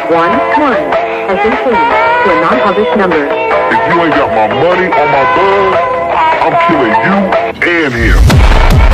has been changed to a non-published number. If you ain't got my money or my bug, I'm killing you and him.